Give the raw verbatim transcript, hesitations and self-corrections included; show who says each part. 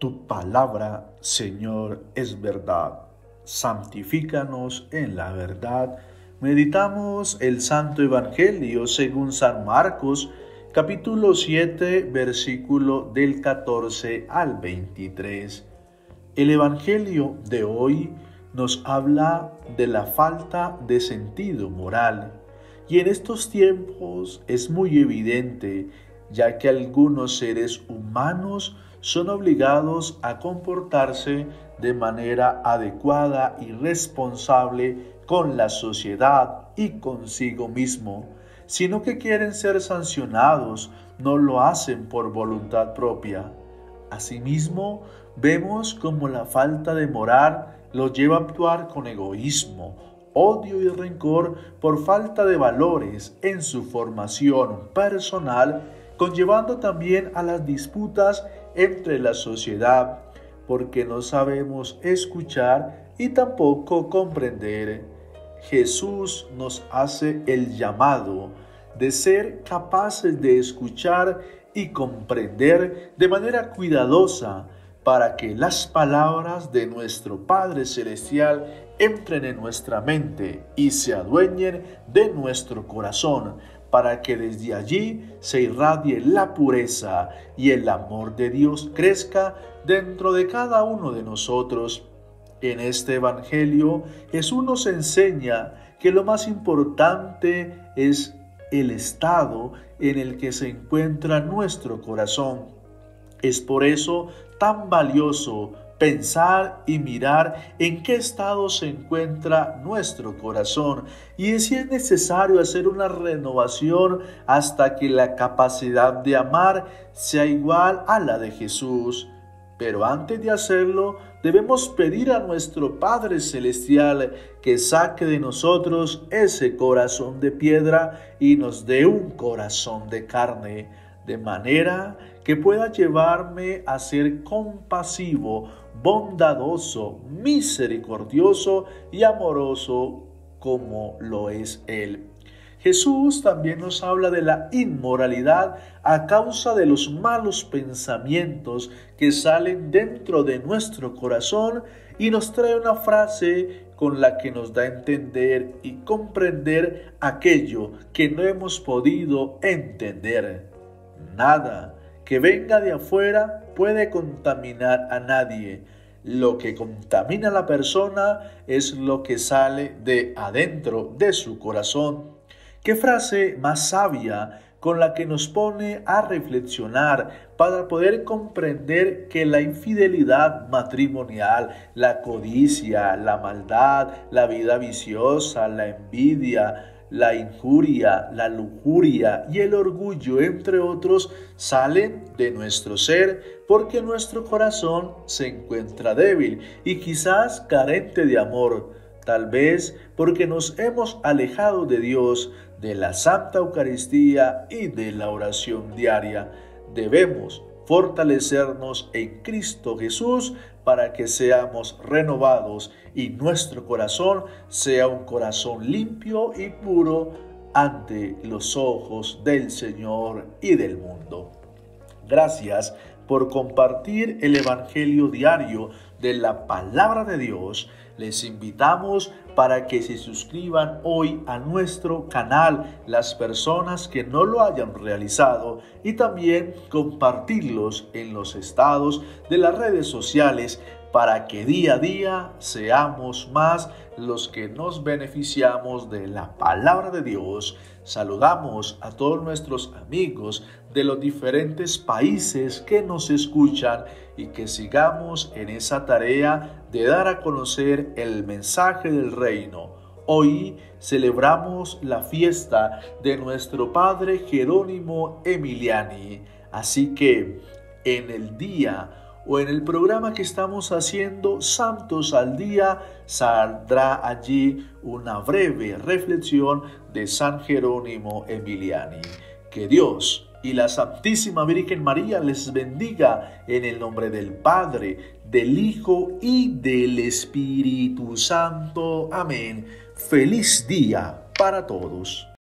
Speaker 1: Tu palabra, Señor, es verdad. Santifícanos en la verdad. Meditamos el Santo Evangelio según San Marcos, capítulo siete, versículo del catorce al veintitrés. El Evangelio de hoy nos habla de la falta de sentido moral. Y en estos tiempos es muy evidente, ya que algunos seres humanos son obligados a comportarse de manera adecuada y responsable con la sociedad y consigo mismo, sino que quieren ser sancionados, no lo hacen por voluntad propia. Asimismo, vemos como la falta de moral los lleva a actuar con egoísmo, odio y rencor por falta de valores en su formación personal, conllevando también a las disputas entre la sociedad, porque no sabemos escuchar y tampoco comprender. Jesús nos hace el llamado de ser capaces de escuchar y comprender de manera cuidadosa para que las palabras de nuestro Padre Celestial entren en nuestra mente y se adueñen de nuestro corazón, para que desde allí se irradie la pureza y el amor de Dios crezca dentro de cada uno de nosotros. En este Evangelio, Jesús nos enseña que lo más importante es el estado en el que se encuentra nuestro corazón. Es por eso tan valioso pensar y mirar en qué estado se encuentra nuestro corazón y si es necesario hacer una renovación hasta que la capacidad de amar sea igual a la de Jesús. Pero antes de hacerlo, debemos pedir a nuestro Padre Celestial que saque de nosotros ese corazón de piedra y nos dé un corazón de carne, de manera que pueda llevarme a ser compasivo, bondadoso, misericordioso y amoroso como lo es Él. Jesús también nos habla de la inmoralidad a causa de los malos pensamientos que salen dentro de nuestro corazón y nos trae una frase con la que nos da a entender y comprender aquello que no hemos podido entender. Nada que venga de afuera puede contaminar a nadie. Lo que contamina a la persona es lo que sale de adentro de su corazón. ¿Qué frase más sabia con la que nos pone a reflexionar para poder comprender que la infidelidad matrimonial, la codicia, la maldad, la vida viciosa, la envidia, la injuria, la lujuria y el orgullo, entre otros, salen de nuestro ser porque nuestro corazón se encuentra débil y quizás carente de amor? Tal vez porque nos hemos alejado de Dios, de la Santa Eucaristía y de la oración diaria. Debemos fortalecernos en Cristo Jesús para que seamos renovados y nuestro corazón sea un corazón limpio y puro ante los ojos del Señor y del mundo. Gracias por compartir el Evangelio diario de la Palabra de Dios. Les invitamos para que se suscriban hoy a nuestro canal las personas que no lo hayan realizado y también compartirlos en los estados de las redes sociales para que día a día seamos más los que nos beneficiamos de la palabra de Dios. Saludamos a todos nuestros amigos de los diferentes países que nos escuchan y que sigamos en esa tarea de dar a conocer el mensaje del reino. Hoy celebramos la fiesta de nuestro Padre Jerónimo Emiliani, así que en el día o en el programa que estamos haciendo, Santos al Día, saldrá allí una breve reflexión de San Jerónimo Emiliani. Que Dios y la Santísima Virgen María les bendiga en el nombre del Padre, del Hijo y del Espíritu Santo. Amén. Feliz día para todos.